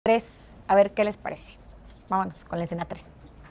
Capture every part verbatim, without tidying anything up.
tres. A ver qué les parece. Vámonos con la escena tres.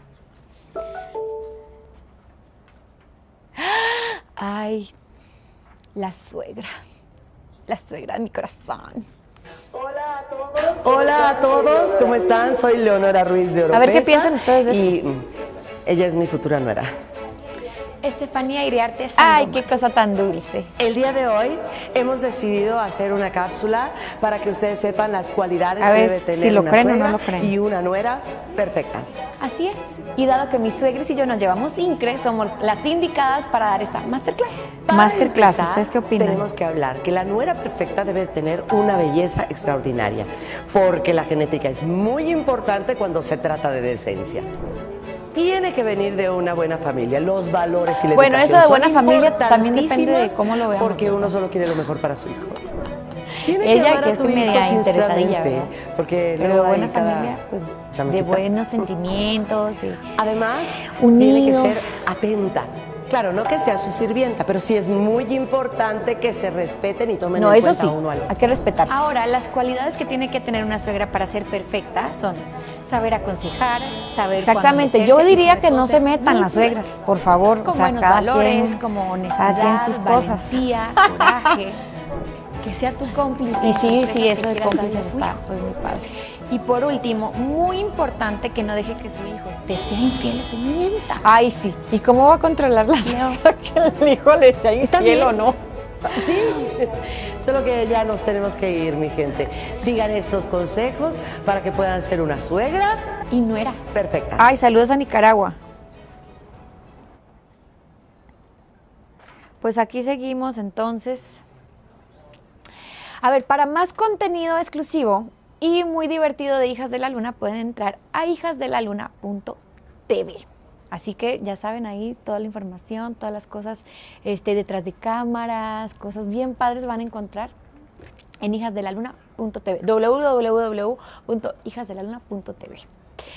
Ay, la suegra. La suegra de mi corazón. Hola a todos. Hola a todos, ¿cómo están? Soy Leonora Ruiz de Oropesa. A ver qué piensan ustedes de esto. Y mm, ella es mi futura nuera. Estefanía Iriarte Ay, Sandoval. qué cosa tan dulce. El día de hoy hemos decidido hacer una cápsula para que ustedes sepan las cualidades A que ver, debe tener si lo una creen o suegra no lo creen. y una nuera perfectas. Así es. Y dado que mis suegres y yo nos llevamos incre, somos las indicadas para dar esta masterclass. Para Masterclass, empezar, ¿ustedes qué opinan? Tenemos que hablar que la nuera perfecta debe tener una belleza extraordinaria, porque la genética es muy importante cuando se trata de decencia. Tiene que venir de una buena familia, los valores y la Bueno, educación eso de buena son familia también depende de importantísimas cómo lo veamos, porque ¿verdad? uno solo quiere lo mejor para su hijo. Tiene Ella, amar que a es tu hijo media interesadilla, sinceramente, ¿verdad? porque Pero luego de buena hay cada familia, pues de chamaquita. buenos sentimientos, de... Además, Unidos. tiene que ser atenta. Claro, no que sea su sirvienta, pero sí es muy importante que se respeten y tomen No, en eso cuenta sí, uno al otro. hay que respetarse. Ahora, las cualidades que tiene que tener una suegra para ser perfecta son saber aconsejar, saber Exactamente, cuándo yo meterse y diría sobre que todo no ser se metan muy las suegras, por favor. con o sea, buenos cada valores, quien- como cada honestidad, quien sus cosas. valentía, coraje, que sea tu cómplice. Y en sí, sorpresas sí, que eso de quieras darle cómplices a su está hijo. pues muy padre. Y por último, muy importante que no deje que su hijo te sea infiel o te mienta. Ay, sí. ¿Y cómo va a controlar la suegra que el hijo le sea infiel bien? o no? Sí, solo que ya nos tenemos que ir, mi gente. Sigan estos consejos para que puedan ser una suegra Y no era. perfecta. Ay, saludos a Nicaragua. Pues aquí seguimos entonces. A ver, para más contenido exclusivo y muy divertido de Hijas de la Luna, pueden entrar a hijas de la luna punto t v. Así que ya saben ahí toda la información, todas las cosas este, detrás de cámaras, cosas bien padres van a encontrar en hijas de la luna punto t v, w w w punto hijas de la luna punto t v.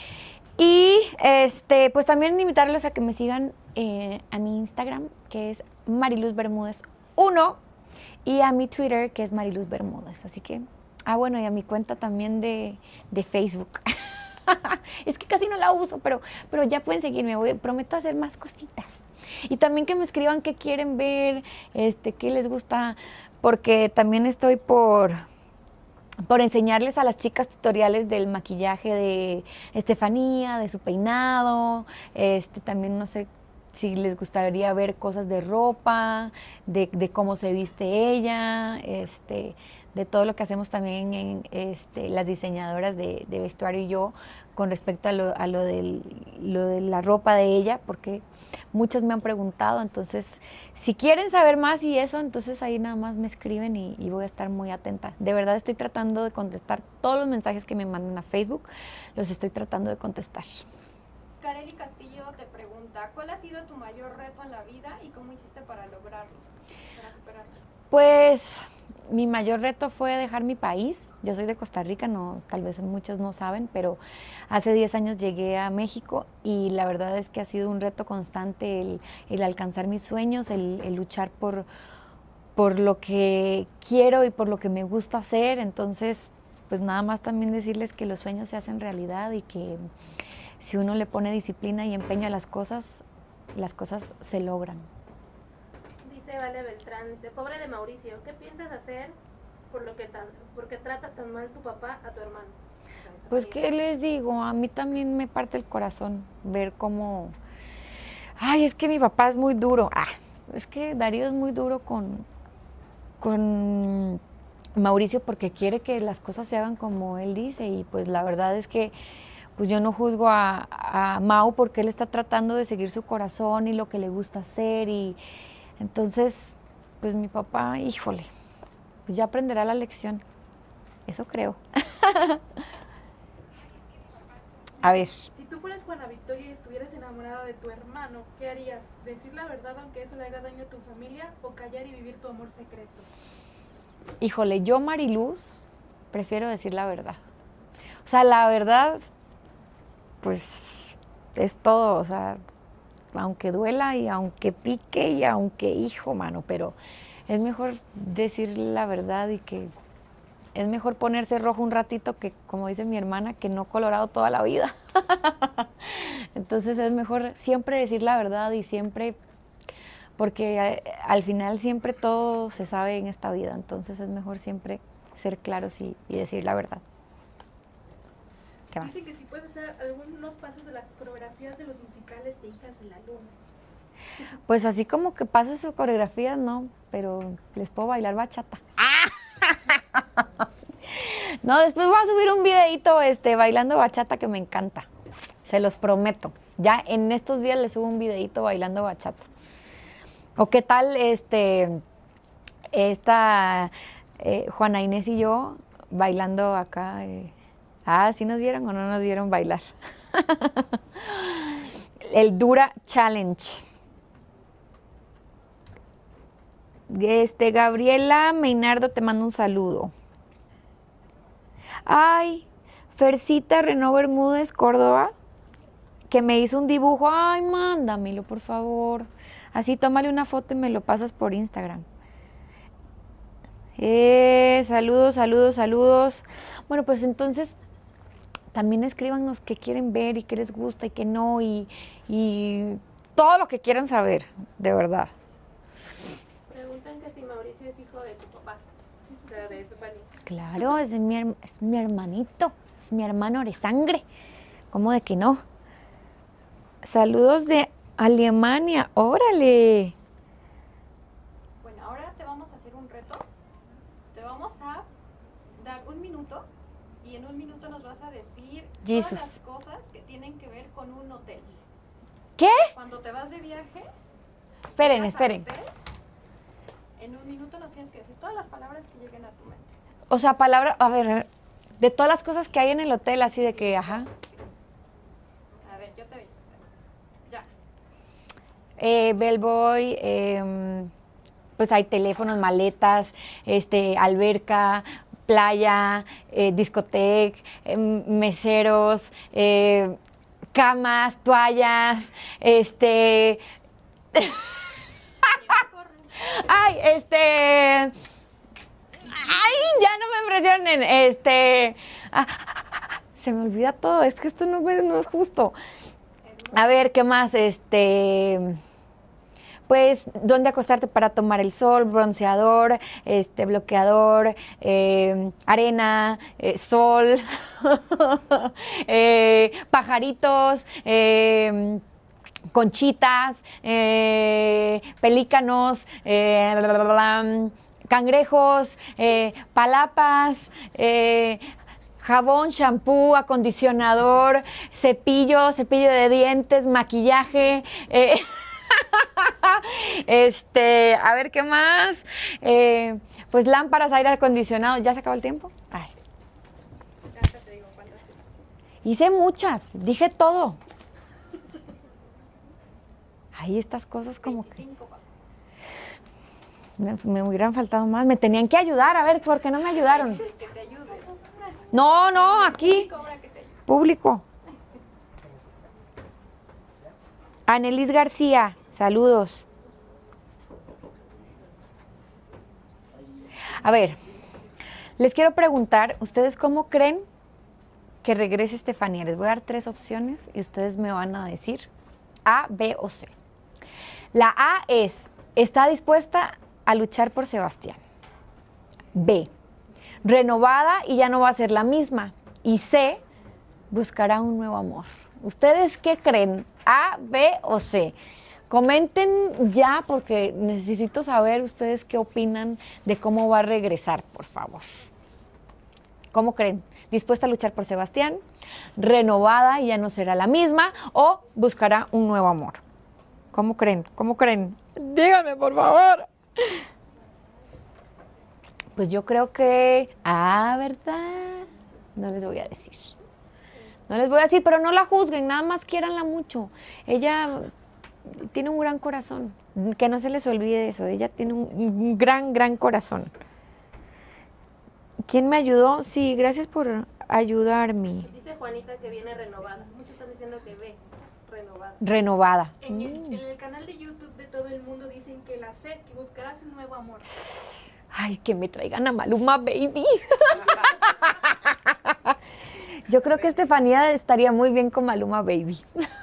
Y este, pues también invitarlos a que me sigan eh, a mi Instagram, que es Mariluz Bermúdez uno, y a mi Twitter, que es Mariluz Bermúdez. Así que, ah, bueno, y a mi cuenta también de, de Facebook. Es que casi no la uso, pero, pero ya pueden seguirme. Voy, prometo hacer más cositas. Y también que me escriban qué quieren ver, este, qué les gusta, porque también estoy por... por enseñarles a las chicas tutoriales del maquillaje de Estefanía, de su peinado, este, también no sé si les gustaría ver cosas de ropa, de, de cómo se viste ella, este, de todo lo que hacemos también en este, las diseñadoras de, de vestuario y yo con respecto a, lo, a lo, del, lo de la ropa de ella, porque muchas me han preguntado, entonces si quieren saber más y eso, entonces ahí nada más me escriben y, y voy a estar muy atenta. De verdad estoy tratando de contestar todos los mensajes que me mandan a Facebook, los estoy tratando de contestar. Kareli Castillo te pregunta, ¿cuál ha sido tu mayor reto en la vida y cómo hiciste para lograrlo, para superarlo? Pues mi mayor reto fue dejar mi país. Yo soy de Costa Rica, no, tal vez muchos no saben, pero hace diez años llegué a México y la verdad es que ha sido un reto constante el, el alcanzar mis sueños, el, el luchar por, por lo que quiero y por lo que me gusta hacer. Entonces, pues nada más también decirles que los sueños se hacen realidad y que si uno le pone disciplina y empeño a las cosas, las cosas se logran. Dice Vale Beltrán, dice, pobre de Mauricio, ¿qué piensas hacer por lo que tan, porque trata tan mal tu papá a tu hermano? O sea, Pues, Estefanía. ¿qué les digo? A mí también me parte el corazón ver cómo... Ay, es que mi papá es muy duro. Ah, es que Darío es muy duro con, con Mauricio porque quiere que las cosas se hagan como él dice y pues la verdad es que pues yo no juzgo a, a Mau porque él está tratando de seguir su corazón y lo que le gusta hacer y entonces, pues mi papá, híjole, pues ya aprenderá la lección. Eso creo. A ver. Si tú fueras Juana Victoria y estuvieras enamorada de tu hermano, ¿qué harías? ¿Decir la verdad aunque eso le haga daño a tu familia o callar y vivir tu amor secreto? Híjole, yo Mariluz prefiero decir la verdad. O sea, la verdad, pues es todo, o sea, aunque duela y aunque pique y aunque hijo, mano, pero es mejor decir la verdad y que es mejor ponerse rojo un ratito que, como dice mi hermana, que no colorado toda la vida. Entonces es mejor siempre decir la verdad y siempre, porque al final siempre todo se sabe en esta vida, entonces es mejor siempre ser claros y, y decir la verdad. ¿Qué más? Dice que si puedes hacer algunos pasos de las coreografías de los musicales de Hijas de la Luna. Pues así como que pasos o coreografías, no, pero les puedo bailar bachata. No, después voy a subir un videito este, bailando bachata que me encanta, se los prometo. Ya en estos días les subo un videito bailando bachata. O qué tal este, esta eh, Juana Inés y yo bailando acá. Eh. Ah, ¿sí nos vieron o no nos vieron bailar? El Dura Challenge. Este, Gabriela Meinardo te mando un saludo. Ay, Fercita Renaud Bermúdez, Córdoba, que me hizo un dibujo. Ay, mándamelo, por favor. Así, tómale una foto y me lo pasas por Instagram. Eh, saludos, saludos, saludos. Bueno, pues entonces, también escríbanos qué quieren ver y qué les gusta y qué no, y, y todo lo que quieran saber, de verdad. Preguntan que si Mauricio es hijo de tu papá, de, de Estefanía. Claro, es mi, es mi hermanito, es mi hermano de sangre. ¿Cómo de que no? Saludos de Alemania, órale. Bueno, ahora te vamos a hacer un reto. Te vamos a dar un minuto y en un minuto nos vas a decir Jesus. todas las cosas que tienen que ver con un hotel. ¿Qué? Cuando te vas de viaje, Esperen, vas al esperen. hotel, en un minuto nos tienes que decir todas las palabras que lleguen a tu mente. O sea, palabra, a ver, de todas las cosas que hay en el hotel, así de que, ajá. A ver, yo te aviso. Ya. Eh, bellboy, eh, pues hay teléfonos, maletas, este, alberca, playa, eh, discoteca, eh, meseros, eh, camas, toallas, este... Ay, este... Ay, ya no me impresionen, este... ah, se me olvida todo, es que esto no, no es justo. A ver, ¿qué más? Este... Pues, ¿dónde acostarte para tomar el sol? Bronceador, este, bloqueador, eh, arena, eh, sol, eh, pajaritos, eh, conchitas, eh, pelícanos, eh, cangrejos, eh, palapas, eh, jabón, shampoo, acondicionador, cepillo, cepillo de dientes, maquillaje, eh, este, a ver qué más, eh, pues lámparas, aire acondicionado. ¿Ya se acabó el tiempo? Ay. Ya te digo cuántas tienes. Hice muchas, dije todo. Ay, estas cosas como que veinticinco, papá. me, me hubieran faltado más, me tenían que ayudar, a ver, ¿por qué no me ayudaron? Que te ayude. No, no, aquí, Cobra que te ayude. público. Anelis García, saludos. A ver, les quiero preguntar, ¿ustedes cómo creen que regrese Estefanía? Les voy a dar tres opciones y ustedes me van a decir A, B o C. La A es, está dispuesta a luchar por Sebastián. B, renovada y ya no va a ser la misma. Y C, buscará un nuevo amor. ¿Ustedes qué creen? ¿A, B o C? Comenten ya porque necesito saber ustedes qué opinan de cómo va a regresar, por favor. ¿Cómo creen? ¿Dispuesta a luchar por Sebastián? ¿Renovada y ya no será la misma? ¿O buscará un nuevo amor? ¿Cómo creen? ¿Cómo creen? Díganme, por favor. Pues yo creo que... Ah, ¿verdad? No les voy a decir. No les voy a decir, pero no la juzguen, nada más quiéranla mucho. Ella tiene un gran corazón, que no se les olvide eso. Ella tiene un, un gran, gran corazón. ¿Quién me ayudó? Sí, gracias por ayudarme. Dice Juanita que viene renovada. Muchos están diciendo que ve renovada. Renovada. En el, en el canal de YouTube de todo el mundo dicen que la C, que buscarás un nuevo amor. Ay, que me traigan a Maluma Baby. Yo creo que Estefanía estaría muy bien con Maluma Baby.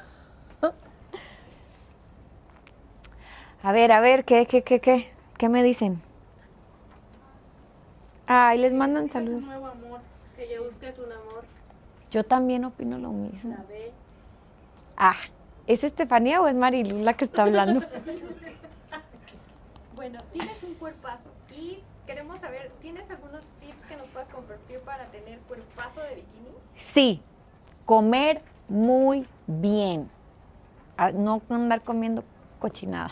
A ver, a ver, ¿qué, qué, qué, qué? ¿Qué me dicen? Ay, les mandan Es un saludos. nuevo amor. Que ya busques un amor. Yo también opino lo mismo. La ve. Ah, ¿es Estefanía o es Marilu la que está hablando? Bueno, tienes un cuerpazo y queremos saber, ¿tienes algunos tips que nos puedas compartir para tener cuerpazo de bikini? Sí, comer muy bien. Ah, no andar comiendo cochinadas.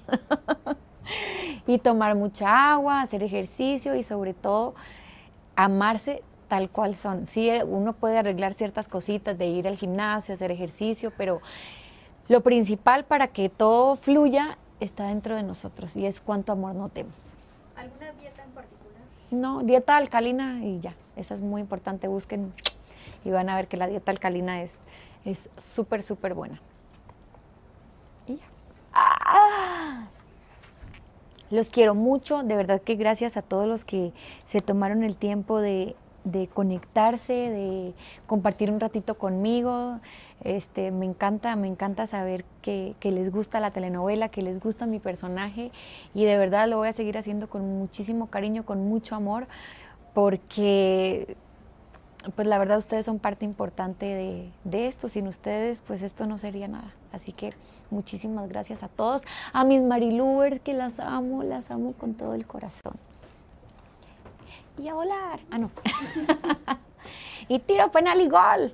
Y tomar mucha agua, hacer ejercicio y sobre todo amarse tal cual son. Sí, uno puede arreglar ciertas cositas de ir al gimnasio, hacer ejercicio, pero lo principal para que todo fluya está dentro de nosotros y es cuánto amor notemos. ¿Alguna dieta en particular? No, dieta alcalina y ya, esa es muy importante, busquen y van a ver que la dieta alcalina es es súper, súper buena. Y ya. ¡Ah! Los quiero mucho, de verdad que gracias a todos los que se tomaron el tiempo de, de conectarse, de compartir un ratito conmigo. Este, me encanta, me encanta saber que, que les gusta la telenovela, que les gusta mi personaje y de verdad lo voy a seguir haciendo con muchísimo cariño, con mucho amor, porque pues la verdad ustedes son parte importante de, de esto. Sin ustedes pues esto no sería nada. Así que muchísimas gracias a todos, a mis Mariluvers que las amo, las amo con todo el corazón. Y a volar. Ah, no. Y tiro penal y gol.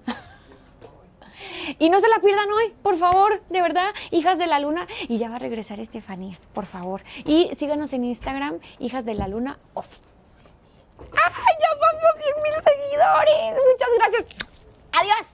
Y no se la pierdan hoy, por favor, de verdad, Hijas de la Luna. Y ya va a regresar Estefanía, por favor. Y síganos en Instagram, Hijas de la Luna Off. ¡Ay, ya vamos cien mil seguidores! Muchas gracias. Adiós.